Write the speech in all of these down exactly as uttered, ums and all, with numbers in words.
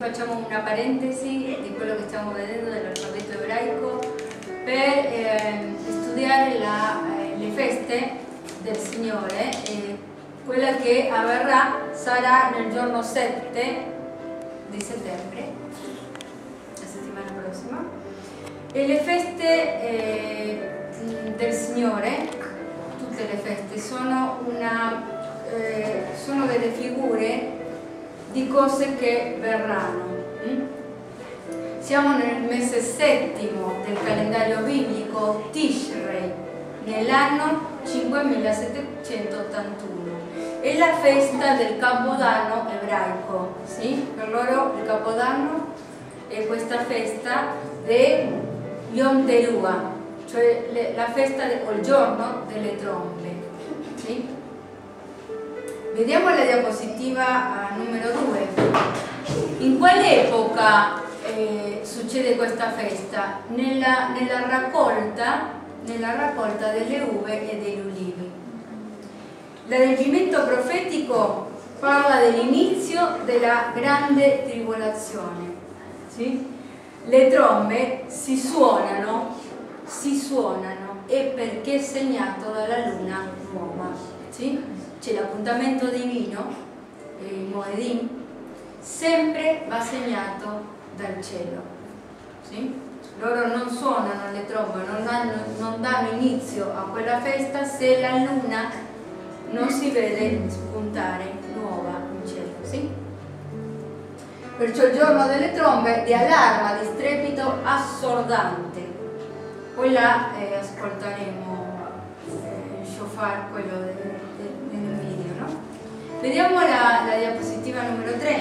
facciamo una parentesi di quello che stiamo vedendo dell'alfabeto ebraico per eh, studiare la, eh, le feste del Signore. Eh, quella che avverrà sarà nel giorno sette di settembre, la settimana prossima, e le feste eh, del Signore, tutte le feste, sono, una, eh, sono delle figure di cose che verranno. Mm? Siamo nel mese settimo del calendario biblico Tishrei, nell'anno cinquemilasettecentottantuno. È la festa del Capodanno ebraico, sì? Per loro il Capodanno è questa festa di Yom Teruah, cioè le, la festa de, o il giorno delle trombe, sì? Vediamo la diapositiva numero due. In quale epoca eh, succede questa festa? Nella, nella, raccolta, nella raccolta delle uve e degli ulivi. L'adempimento profetico parla dell'inizio della grande tribolazione. Sì? Le trombe si suonano, si suonano, è perché è segnato dalla luna nuova. Sì? C'è l'appuntamento divino, il Moedim, sempre va segnato dal cielo. Sì? Loro non suonano le trombe, non danno, non danno inizio a quella festa se la luna non si vede spuntare nuova in cielo. Sì? Perciò il giorno delle trombe di allarma, di strepito assordante. Poi là eh, ascolteremo eh, il shofar, quello del, del, del video, no? Vediamo la, la diapositiva numero tre.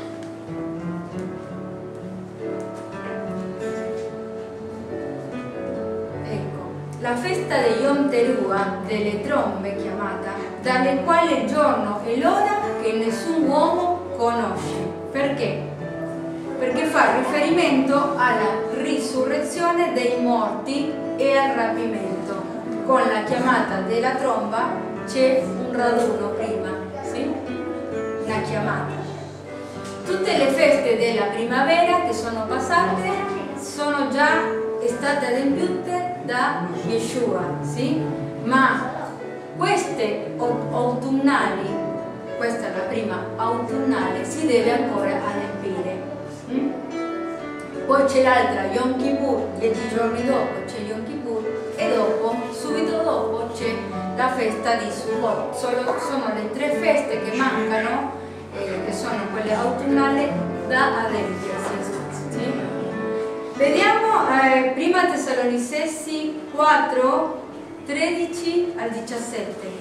Ecco, la festa di Yom Teruah, delle trombe chiamata, dalle quali il giorno e l'ora che nessun uomo conosce. Perché? Perché fa riferimento alla risurrezione dei morti e al rapimento. Con la chiamata della tromba c'è un raduno prima, sì? Una chiamata. Tutte le feste della primavera che sono passate sono già state adempiute da Yeshua, sì? Ma queste autunnali, questa è la prima autunnale, si deve ancora adempiere. Mm? Poi c'è l'altra Yom Kippur, dieci giorni dopo c'è Yom Kippur e dopo, subito dopo, c'è la festa di Sukkot. Solo, sono le tre feste che mancano, eh, che sono quelle autunnali da adempiersi. Sì? Vediamo eh, prima Tessalonicesi quattro, tredici al diciassette.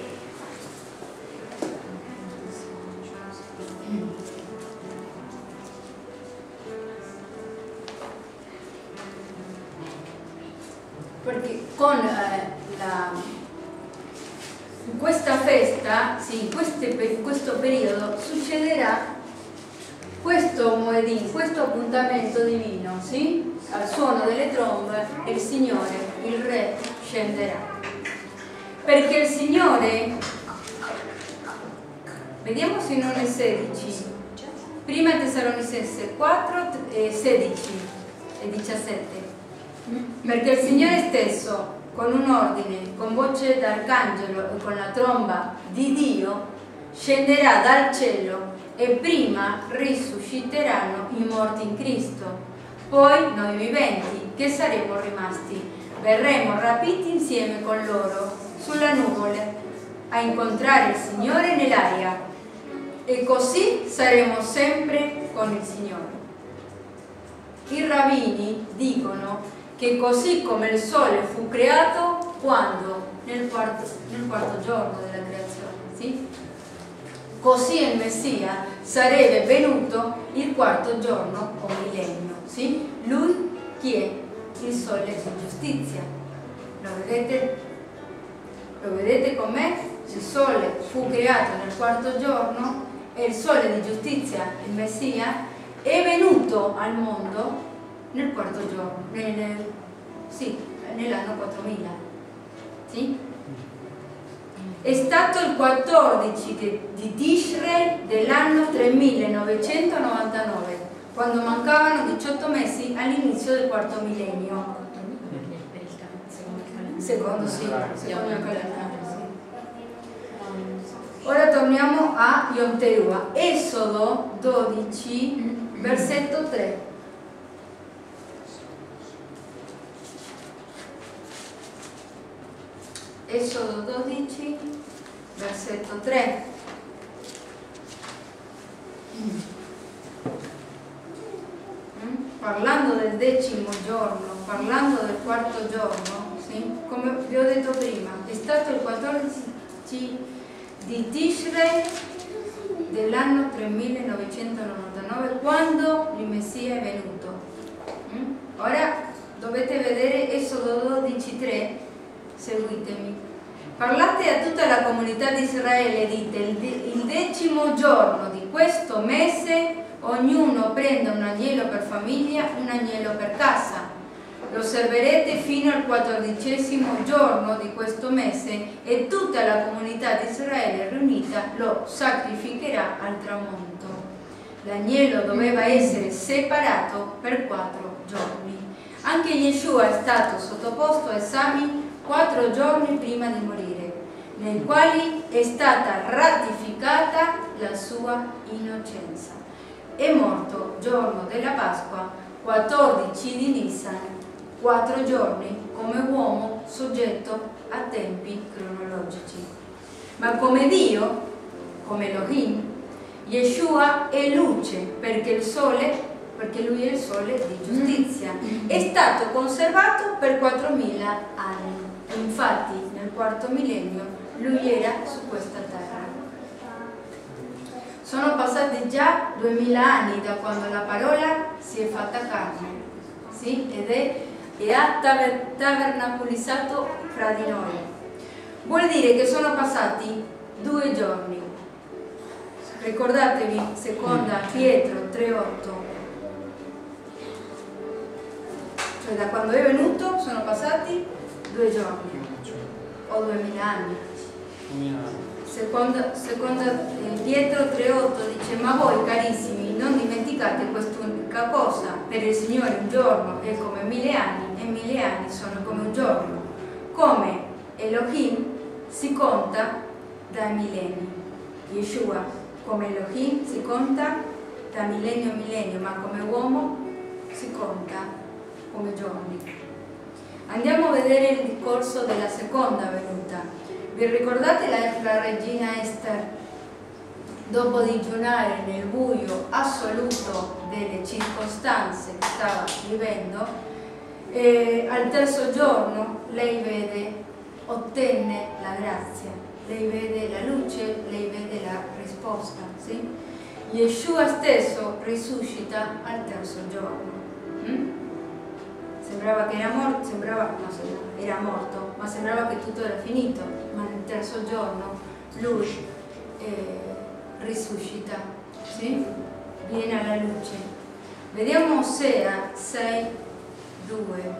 Perché con eh, la, in questa festa, sì, in, queste, in questo periodo succederà questo Moedim, questo appuntamento divino, sì? Al suono delle trombe il Signore, il Re, scenderà. Perché il Signore, vediamo se non è sedici, prima Tessalonicesi quattro, eh, sedici e diciassette. Perché il Signore stesso, con un ordine, con voce d'arcangelo e con la tromba di Dio, scenderà dal cielo e prima risusciteranno i morti in Cristo. Poi noi viventi, che saremo rimasti, verremo rapiti insieme con loro sulle nuvole a incontrare il Signore nell'aria e così saremo sempre con il Signore. I rabbini dicono che così come il sole fu creato quando? Nel quarto, nel quarto giorno della creazione, sì? Così il Messia sarebbe venuto il quarto giorno o millennio, sì? Lui chi è? Il sole di giustizia. Lo vedete? Lo vedete com'è? Il sole fu creato nel quarto giorno e il sole di giustizia, il Messia, è venuto al mondo nel quarto giorno, nel, sì, nell'anno quattromila, sì? È stato il quattordici di, di Tishrei dell'anno tremilanovecentonovantanove, quando mancavano diciotto mesi all'inizio del quarto millennio. Secondo, sì, secondo il calendario, sì. Ora torniamo a Yom Teruah, Esodo dodici, versetto tre. Esodo dodici, versetto tre. Mm. Parlando del decimo giorno, parlando del quarto giorno, sì? Come vi ho detto prima, è stato il quattordici di Tishrei dell'anno tremilanovecentonovantanove quando il Messia è venuto. Mm? Ora dovete vedere Esodo dodici tre, seguitemi. Parlate a tutta la comunità di Israele e dite: il decimo giorno di questo mese ognuno prenda un agnello per famiglia, un agnello per casa. Lo osserverete fino al quattordicesimo giorno di questo mese e tutta la comunità di Israele riunita lo sacrificherà al tramonto. L'agnello doveva essere separato per quattro giorni. Anche Yeshua è stato sottoposto a esami quattro giorni prima di morire, nei quali è stata ratificata la sua innocenza. È morto giorno della Pasqua, quattordici di Nisan, quattro giorni come uomo soggetto a tempi cronologici. Ma come Dio, come Elohim, Yeshua è luce perché il sole, perché lui è il sole di giustizia. È stato conservato per quattromila anni. Infatti nel quarto millennio lui era su questa terra. Sono passati già duemila anni da quando la parola si è fatta carne, sì? Ed è, e ha taber, tabernacolizzato fra di noi. Vuol dire che sono passati due giorni. Ricordatevi, seconda Pietro tre otto. Cioè da quando è venuto sono passati due giorni o duemila anni. Seconda, seconda eh, Pietro tre otto dice: ma voi carissimi non dimenticate quest'unica cosa, per il Signore un giorno è come mille anni e mille anni sono come un giorno. Come Elohim si conta dai millenni, Yeshua come Elohim si conta da millennio a millennio, ma come uomo si conta come giorni. Andiamo a vedere il discorso della seconda venuta. Vi ricordate la, la regina Esther, dopo digiunare nel buio assoluto delle circostanze che stava vivendo, eh, al terzo giorno lei vede, ottenne la grazia, lei vede la luce, lei vede la risposta. Sì? Yeshua stesso risuscita al terzo giorno. Mm? Sembrava che era morto, sembrava, no, sembrava, era morto, ma sembrava che tutto era finito, ma nel terzo giorno lui eh, risuscita, sì? Viene alla luce. Vediamo Osea sei due.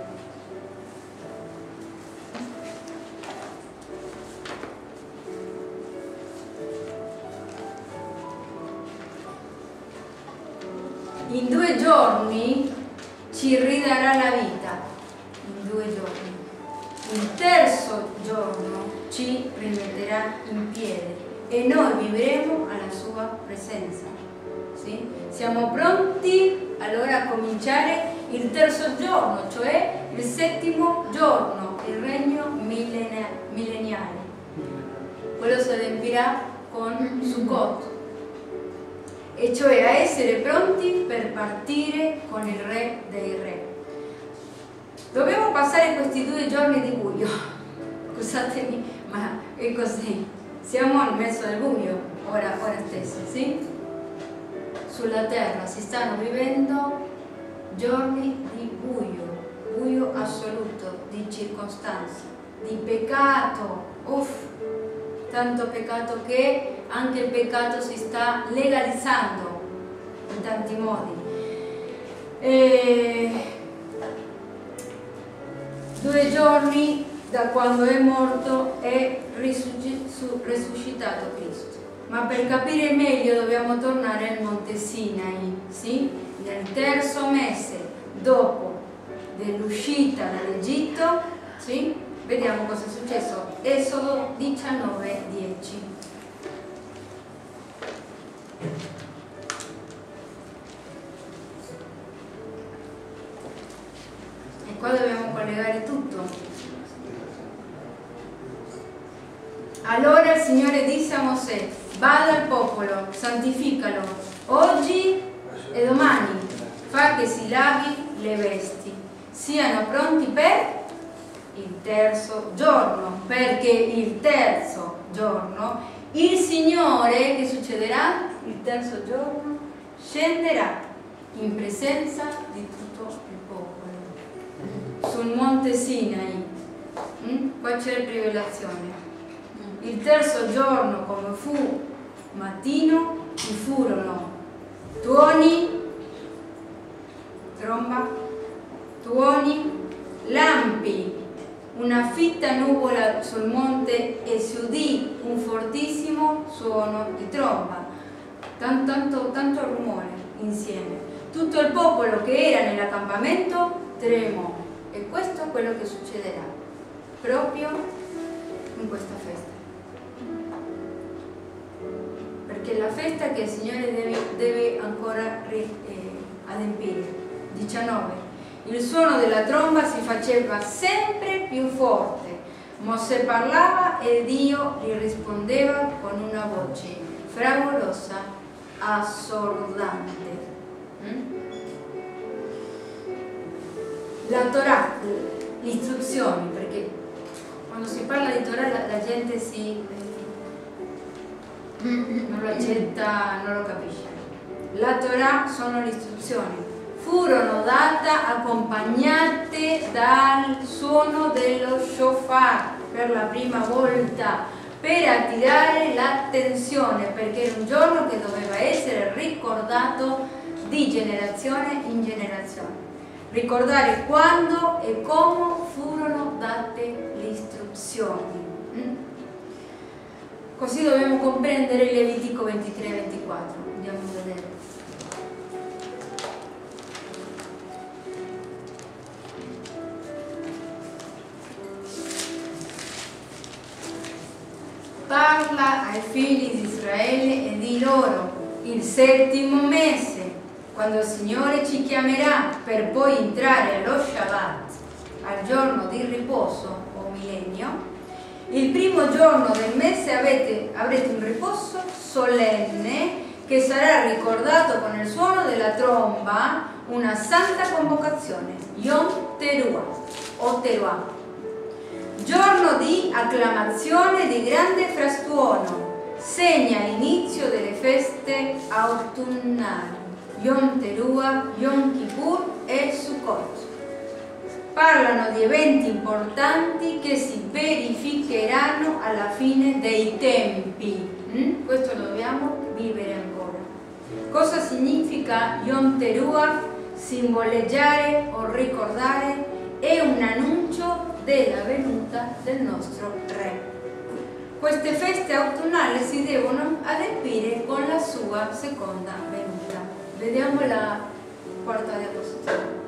In due giorni ci ridarà la vita, in due giorni. Il terzo giorno ci rimetterà in piedi e noi vivremo alla sua presenza. Sì? Siamo pronti allora a cominciare il terzo giorno, cioè il settimo giorno, il regno millenniale. Quello si adempirà con Sukkot, e cioè a essere pronti per partire con il Re dei Re. Dobbiamo passare questi due giorni di buio, scusatemi, ma è così. Siamo nel mezzo del buio, ora, ora stesso, sì? Sulla terra si stanno vivendo giorni di buio, buio assoluto, di circostanze, di peccato, uff, tanto peccato che anche il peccato si sta legalizzando in tanti modi. E due giorni da quando è morto e risuscitato Cristo. Ma per capire meglio dobbiamo tornare al Monte Sinai, sì? nel terzo mese dopo dell'uscita dall'Egitto, sì? Vediamo cosa è successo. Esodo diciannove dieci. E qua dobbiamo collegare tutto. Allora il Signore disse a Mosè: vada al popolo, santificalo oggi e domani, fa che si lavi le vesti, siano pronti per il terzo giorno, perché il terzo giorno il Signore, che succederà? Il terzo giorno scenderà in presenza di tutto il popolo sul monte Sinai. Mm? Qua c'è la rivelazione. Il terzo giorno, come fu mattino, ci furono tuoni, tromba, tuoni, lampi, una fitta nuvola sul monte e si udì un fortissimo suono di tromba, tanto, tanto, tanto rumore insieme. Tutto il popolo che era nell'accampamento tremò, e questo è quello che succederà proprio in questa festa. Perché la festa che il Signore deve, deve ancora eh, adempiere. diciannove. Il suono della tromba si faceva sempre più forte. Mosè parlava e Dio gli rispondeva con una voce fragorosa, assordante. Mm? La Torah, le istruzioni, perché quando si parla di Torah la, la gente si... non lo accetta, non lo capisce. La Torah sono le istruzioni, furono date accompagnate dal suono dello shofar per la prima volta, per attirare l'attenzione, perché era un giorno che doveva essere ricordato di generazione in generazione, ricordare quando e come furono date le istruzioni. Così dobbiamo comprendere il Levitico ventitré ventiquattro. Andiamo a vedere. Parla ai figli di Israele e di loro: il settimo mese, quando il Signore ci chiamerà per poi entrare allo Shabbat, al giorno di riposo o millennio, il primo giorno del mese avete, avrete un riposo solenne che sarà ricordato con il suono della tromba, una santa convocazione, Yom Teruah o Teruah, giorno di acclamazione di grande frastuono, segna l'inizio delle feste autunnali, Yom Teruah, Yom Kippur e Sukkot. Parlano di eventi importanti che si verificheranno alla fine dei tempi. Mm? Questo lo dobbiamo vivere ancora. Cosa significa Yom Teruah? Simboleggiare o ricordare, è un annuncio della venuta del nostro Re. Queste feste autunnali si devono adempiere con la sua seconda venuta. Vediamo la quarta diapositiva.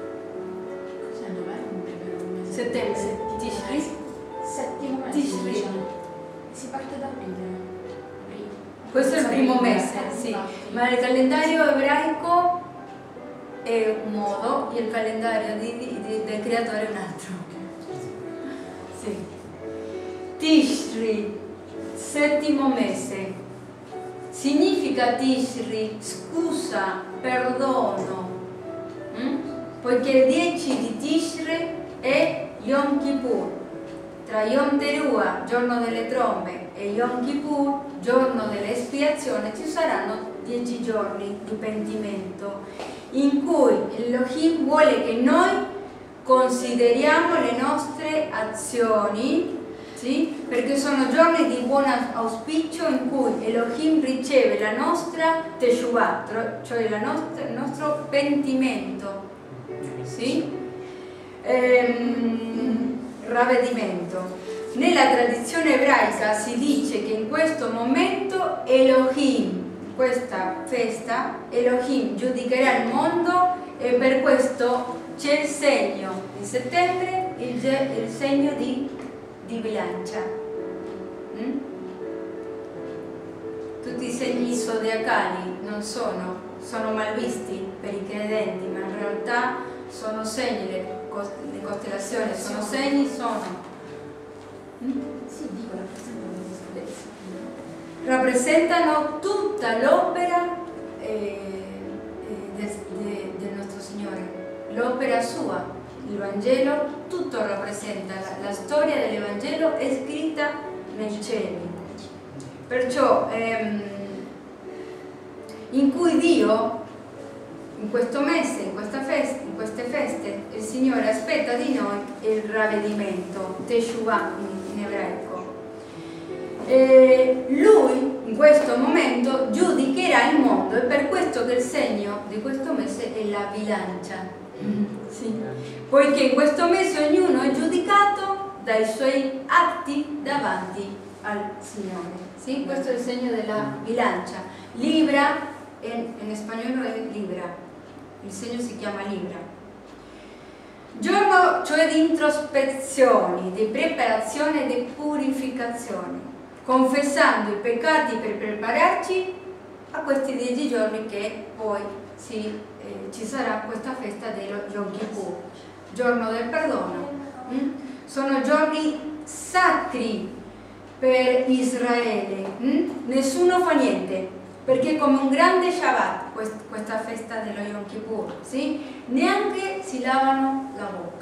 Settembre, Tishri, settimo mese, Tishri. diciamo. Si parte da aprile. Questo è il primo mese, sì, ma il calendario ebraico è un modo e il calendario di, di, di, del creatore è un altro. Sì. Tishri, settimo mese. Significa Tishri scusa, perdono, mm? poiché il dieci di Tishri è Yom Kippur. Tra Yom Teruah, giorno delle trombe, e Yom Kippur, giorno dell'espiazione, ci saranno dieci giorni di pentimento, in cui Elohim vuole che noi consideriamo le nostre azioni, sì? Perché sono giorni di buon auspicio in cui Elohim riceve la nostra teshuvah, cioè la nostra, il nostro pentimento, sì? ehm, ravvedimento. Nella tradizione ebraica si dice che in questo momento Elohim questa festa Elohim giudicherà il mondo e per questo c'è il segno di settembre, il, il segno di, di bilancia. Mm? Tutti i segni zodiacali non sono, sono malvisti per i credenti, ma in realtà sono segni, le, le costellazioni sono segni, sono... Mm? Sì, dico, rappresentano tutta l'opera eh, de, de, del nostro Signore, l'opera sua, il Vangelo, tutto rappresenta, la, la storia dell'Evangelo è scritta nei cieli. Perciò ehm, in cui Dio, in questo mese, in, questa festa, in queste feste, il Signore aspetta di noi il ravvedimento, Teshuvah in, in ebraico. E lui in questo momento giudicherà il mondo, è per questo che il segno di questo mese è la bilancia. Sì. Poiché in questo mese ognuno è giudicato dai suoi atti davanti al Signore. Sì? Questo è il segno della bilancia. Libra, in, in spagnolo è libra, il segno si chiama libra. Giorno cioè di introspezione, di preparazione e di purificazione, confessando i peccati per prepararci a questi dieci giorni che poi sì, eh, ci sarà questa festa dello Yom Kippur, giorno del perdono. Mm? Sono giorni sacri per Israele, mm? Nessuno fa niente, perché è come un grande Shabbat quest questa festa dello Yom Kippur, sì? Neanche si lavano la bocca,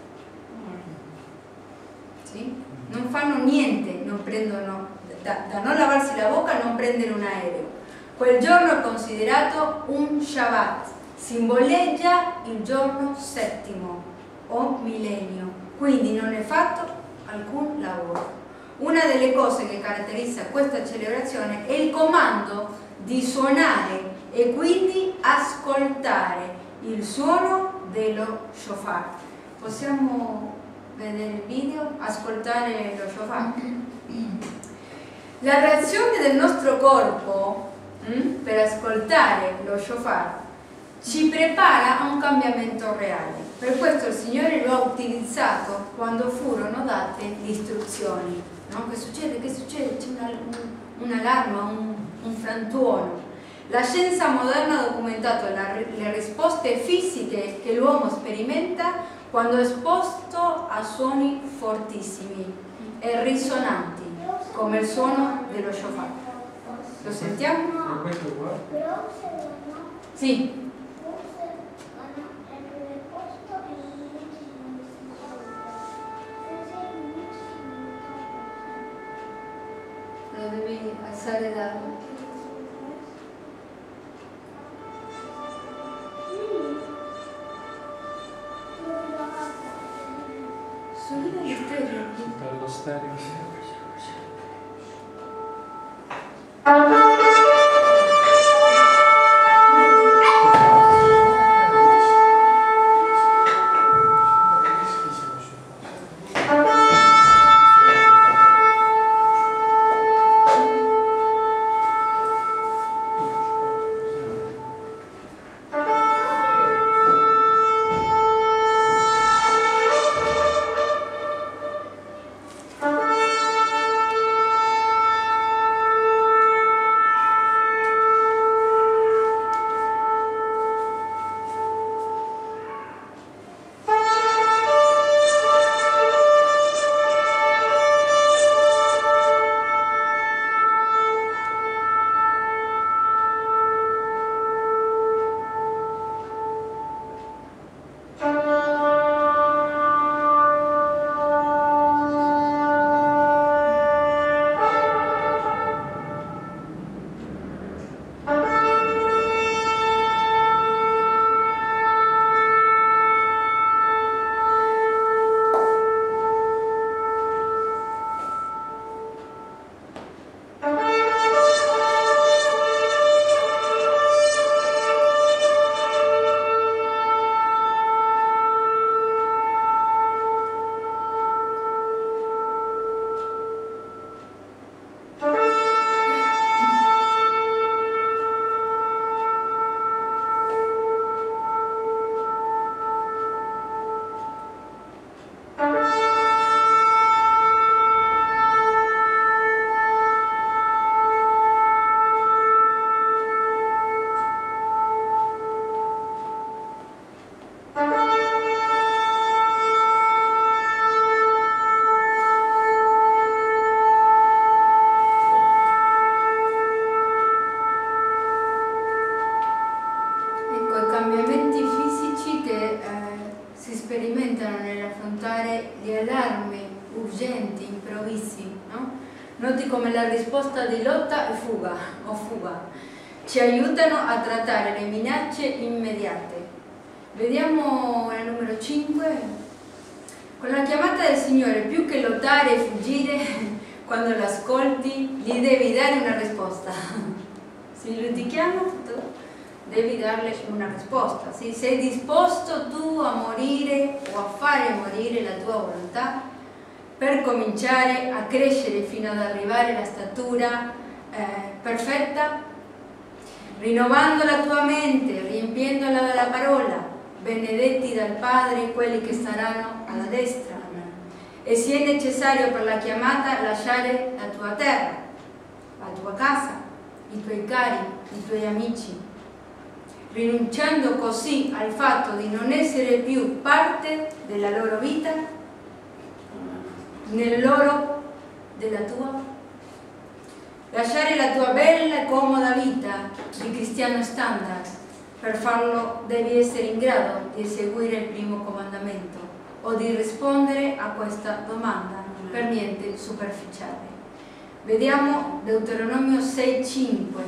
sì? Non fanno niente, non prendono, da, da non lavarsi la bocca non prendere un aereo. Quel giorno è considerato un Shabbat, simboleggia il giorno settimo o millennio, quindi non è fatto alcun lavoro. Una delle cose che caratterizza questa celebrazione è il comando di suonare e quindi ascoltare il suono dello shofar. Possiamo vedere il video, ascoltare lo shofar. La reazione del nostro corpo mh, per ascoltare lo shofar ci prepara a un cambiamento reale. Per questo il Signore lo ha utilizzato quando furono date le istruzioni. No? Che succede? Che succede? C'è un'allarma, un, un, un frantuono. La scienza moderna ha documentato la, le risposte fisiche che l'uomo sperimenta quando è esposto a suoni fortissimi e risonanti, come il suono dello shofar. Lo sentiamo? Questo qua? Sì. Lo devi alzare da... Sull'idea di stereo. Per lo stereo. Thank you. sconvolgenti, improvvisi, no? Noti come la risposta di lotta e fuga, o fuga, ci aiutano a trattare le minacce immediate. Vediamo il numero cinque. Con la chiamata del Signore, più che lottare e fuggire, quando l'ascolti, gli devi dare una risposta. Se lui ti chiama, tu devi darle una risposta. Se sei disposto tu a morire o a fare morire la tua volontà per cominciare a crescere fino ad arrivare alla statura eh, perfetta, rinnovando la tua mente, riempiendola della parola, benedetti dal Padre quelli che saranno alla destra. E se è necessario per la chiamata lasciare la tua terra, la tua casa, i tuoi cari, i tuoi amici, rinunciando così al fatto di non essere più parte della loro vita, nel loro, della tua, lasciare la tua bella e comoda vita di cristiano standard. Per farlo devi essere in grado di eseguire il primo comandamento o di rispondere a questa domanda, per niente superficiale. Vediamo Deuteronomio sei cinque.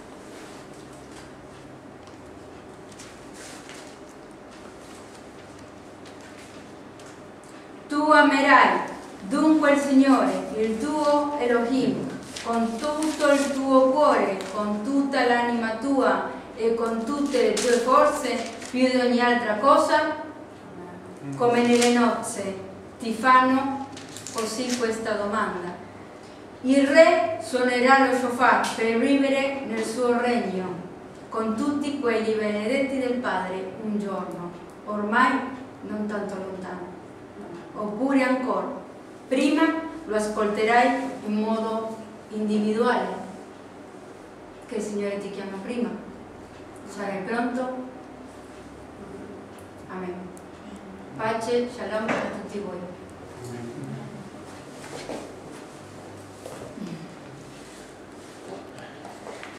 Tu amerai dunque il Signore, il tuo Elohim, con tutto il tuo cuore, con tutta l'anima tua e con tutte le tue forze, più di ogni altra cosa, come nelle nozze ti fanno così questa domanda. Il re suonerà lo shofar per vivere nel suo regno, con tutti quelli benedetti del Padre un giorno, ormai non tanto lontano. Oppure ancora, prima lo ascolterai in modo individuale, che il Signore ti chiama prima. Sarai pronto? Amen. Pace, shalom a tutti voi.